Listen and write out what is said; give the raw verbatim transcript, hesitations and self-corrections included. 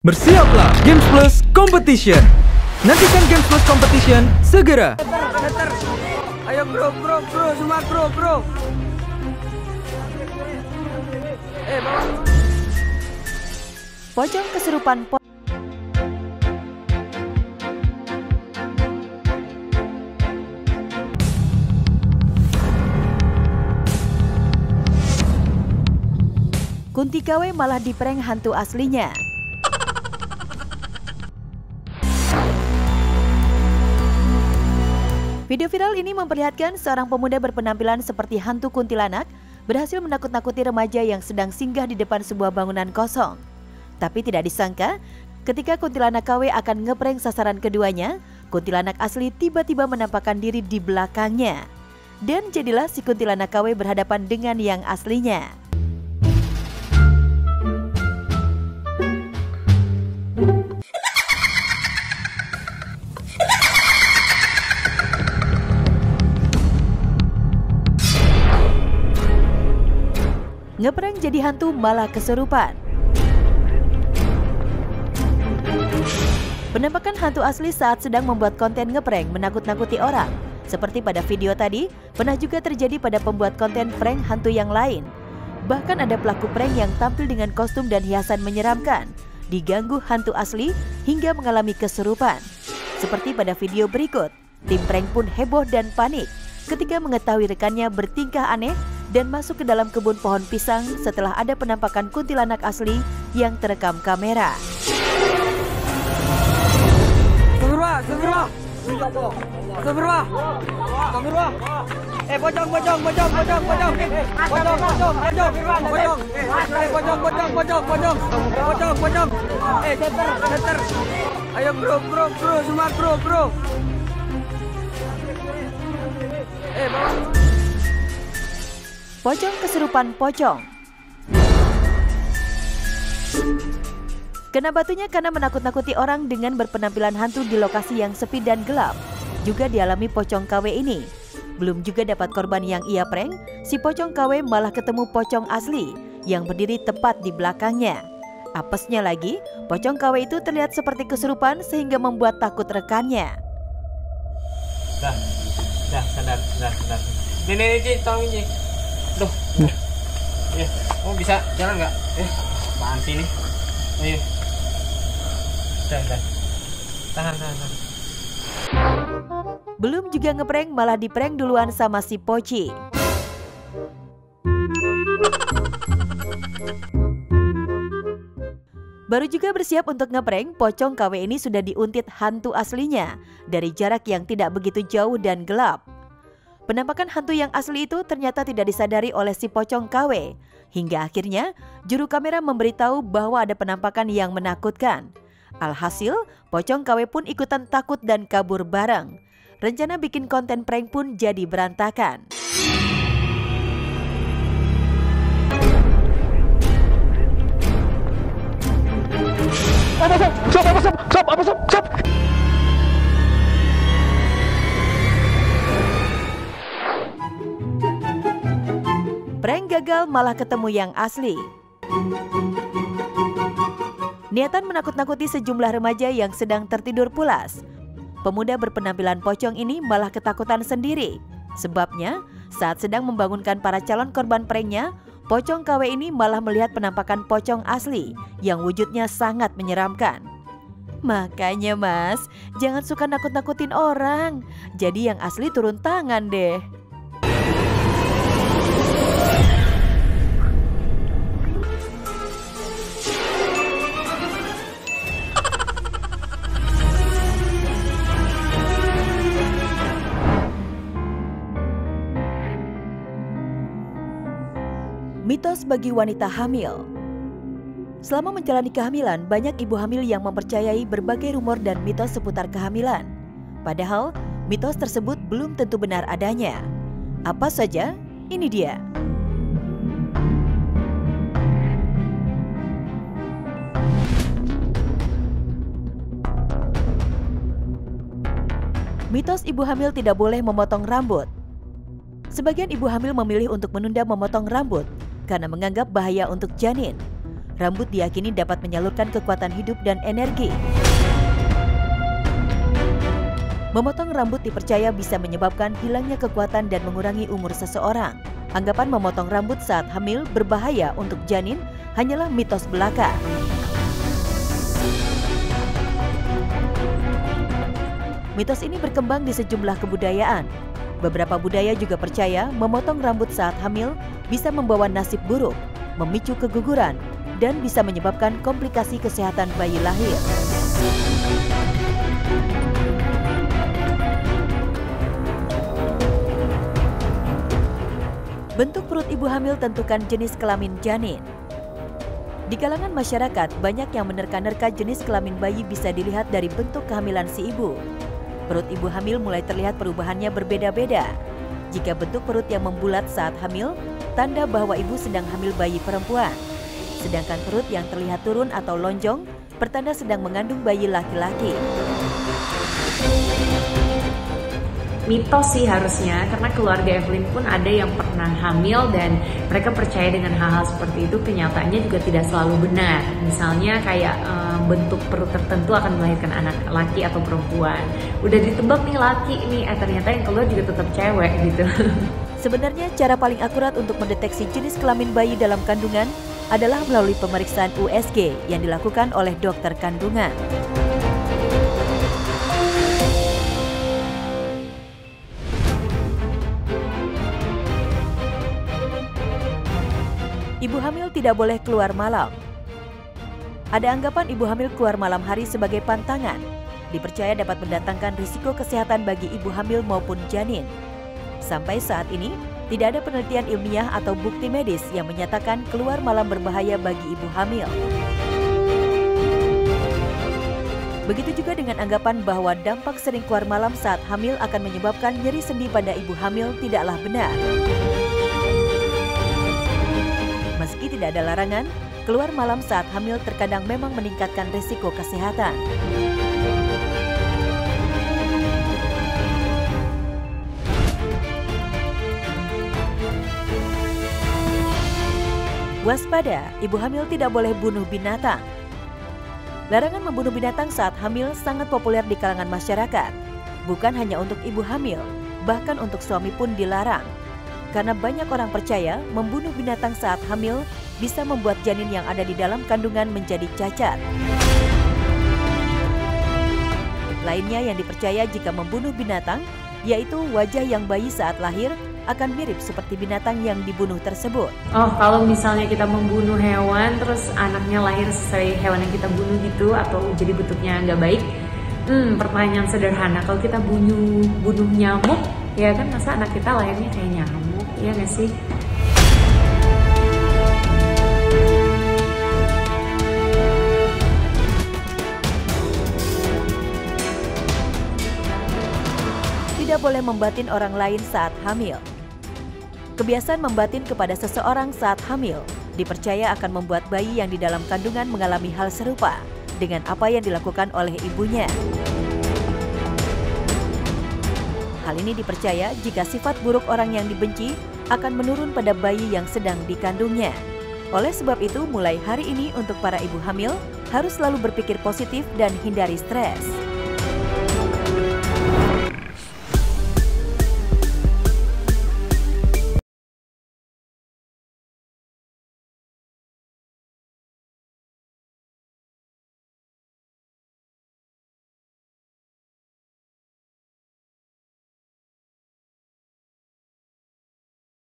Bersiaplah Games Plus Competition. Nantikan Games Plus Competition segera. Setter, ayo bro, bro, bro, semua bro, bro. Eh, bawa. Pocong kesurupan po Kunti K W malah diprank hantu aslinya. Video viral ini memperlihatkan seorang pemuda berpenampilan seperti hantu kuntilanak berhasil menakut-nakuti remaja yang sedang singgah di depan sebuah bangunan kosong. Tapi tidak disangka, ketika kuntilanak K W akan ngeprank sasaran keduanya, kuntilanak asli tiba-tiba menampakkan diri di belakangnya. Dan jadilah si kuntilanak K W berhadapan dengan yang aslinya. Ngeprank jadi hantu malah kesurupan. Penampakan hantu asli saat sedang membuat konten ngeprank menakut-nakuti orang. Seperti pada video tadi, pernah juga terjadi pada pembuat konten prank hantu yang lain. Bahkan ada pelaku prank yang tampil dengan kostum dan hiasan menyeramkan, diganggu hantu asli hingga mengalami kesurupan. Seperti pada video berikut, tim prank pun heboh dan panik ketika mengetahui rekannya bertingkah aneh dan masuk ke dalam kebun pohon pisang setelah ada penampakan kuntilanak asli yang terekam kamera. Astagfirullah, astagfirullah. Astagfirullah. Astagfirullah. Eh, pocong, pocong, pocong, pocong, pocong. Pocong, pocong, pocong, pocong. Eh, pocong, pocong, pocong, pocong. Pocong, pocong. Eh, setter, setter. Ayo bro, bro, bro, semua bro, bro. Eh, bawa. Pocong kesurupan pocong. Kena batunya karena menakut-nakuti orang dengan berpenampilan hantu di lokasi yang sepi dan gelap. Juga dialami pocong K W ini. Belum juga dapat korban yang ia prank, si pocong K W malah ketemu pocong asli yang berdiri tepat di belakangnya. Apesnya lagi, pocong K W itu terlihat seperti kesurupan sehingga membuat takut rekannya. Dah, dah, sadar, sadar, sadar. Nih, nih, Ci, tolong Ci. Duh, ya, kamu bisa jalan nggak? Eh, apaan sih ini? Ayo, udah, udah, tahan, tahan, tahan. Belum juga ngeprank malah diprank duluan sama si Poci. Baru juga bersiap untuk ngeprank, pocong K W ini sudah diuntit hantu aslinya dari jarak yang tidak begitu jauh dan gelap. Penampakan hantu yang asli itu ternyata tidak disadari oleh si pocong K W. Hingga akhirnya juru kamera memberitahu bahwa ada penampakan yang menakutkan. Alhasil, pocong K W pun ikutan takut dan kabur bareng. Rencana bikin konten prank pun jadi berantakan. Apa sob? Sob, apa sob? Sob, apa sob? Sob. Prank gagal malah ketemu yang asli. Niatan menakut-nakuti sejumlah remaja yang sedang tertidur pulas. Pemuda berpenampilan pocong ini malah ketakutan sendiri. Sebabnya, saat sedang membangunkan para calon korban pranknya, pocong K W ini malah melihat penampakan pocong asli yang wujudnya sangat menyeramkan. Makanya mas, jangan suka nakut-nakutin orang. Jadi yang asli turun tangan deh. Mitos bagi wanita hamil. Selama menjalani kehamilan, banyak ibu hamil yang mempercayai berbagai rumor dan mitos seputar kehamilan. Padahal, mitos tersebut belum tentu benar adanya. Apa saja? Ini dia. Mitos ibu hamil tidak boleh memotong rambut. Sebagian ibu hamil memilih untuk menunda memotong rambut karena menganggap bahaya untuk janin. Rambut diyakini dapat menyalurkan kekuatan hidup dan energi. Memotong rambut dipercaya bisa menyebabkan hilangnya kekuatan dan mengurangi umur seseorang. Anggapan memotong rambut saat hamil berbahaya untuk janin hanyalah mitos belaka. Mitos ini berkembang di sejumlah kebudayaan. Beberapa budaya juga percaya memotong rambut saat hamil bisa membawa nasib buruk, memicu keguguran, dan bisa menyebabkan komplikasi kesehatan bayi lahir. Bentuk perut ibu hamil tentukan jenis kelamin janin. Di kalangan masyarakat, banyak yang menerka-nerka jenis kelamin bayi bisa dilihat dari bentuk kehamilan si ibu. Perut ibu hamil mulai terlihat perubahannya berbeda-beda. Jika bentuk perut yang membulat saat hamil, tanda bahwa ibu sedang hamil bayi perempuan. Sedangkan perut yang terlihat turun atau lonjong, pertanda sedang mengandung bayi laki-laki. Mitos sih harusnya, karena keluarga Evelyn pun ada yang pernah hamil dan mereka percaya dengan hal-hal seperti itu. Kenyataannya juga tidak selalu benar. Misalnya kayak e, bentuk perut tertentu akan melahirkan anak laki atau perempuan. Udah ditebak nih laki nih, eh ternyata yang keluar juga tetap cewek gitu. Sebenarnya cara paling akurat untuk mendeteksi jenis kelamin bayi dalam kandungan adalah melalui pemeriksaan U S G yang dilakukan oleh dokter kandungan. Ibu hamil tidak boleh keluar malam. Ada anggapan ibu hamil keluar malam hari sebagai pantangan. Dipercaya dapat mendatangkan risiko kesehatan bagi ibu hamil maupun janin. Sampai saat ini, tidak ada penelitian ilmiah atau bukti medis yang menyatakan keluar malam berbahaya bagi ibu hamil. Begitu juga dengan anggapan bahwa dampak sering keluar malam saat hamil akan menyebabkan nyeri sendi pada ibu hamil tidaklah benar. Meski tidak ada larangan, keluar malam saat hamil terkadang memang meningkatkan risiko kesehatan. Waspada, ibu hamil tidak boleh bunuh binatang. Larangan membunuh binatang saat hamil sangat populer di kalangan masyarakat. Bukan hanya untuk ibu hamil, bahkan untuk suami pun dilarang. Karena banyak orang percaya membunuh binatang saat hamil bisa membuat janin yang ada di dalam kandungan menjadi cacat. Lainnya yang dipercaya jika membunuh binatang, yaitu wajah yang bayi saat lahir akan mirip seperti binatang yang dibunuh tersebut. Oh, kalau misalnya kita membunuh hewan, terus anaknya lahir sesuai hewan yang kita bunuh gitu, atau jadi bentuknya nggak baik, hmm, pertanyaan sederhana, kalau kita bunuh, bunuh nyamuk, ya kan masa anak kita lahirnya kayak nyamuk? Iya nggak sih? Tidak boleh membatin orang lain saat hamil. Kebiasaan membatin kepada seseorang saat hamil dipercaya akan membuat bayi yang di dalam kandungan mengalami hal serupa dengan apa yang dilakukan oleh ibunya. Hal ini dipercaya jika sifat buruk orang yang dibenci akan menurun pada bayi yang sedang dikandungnya. Oleh sebab itu, mulai hari ini untuk para ibu hamil harus selalu berpikir positif dan hindari stres.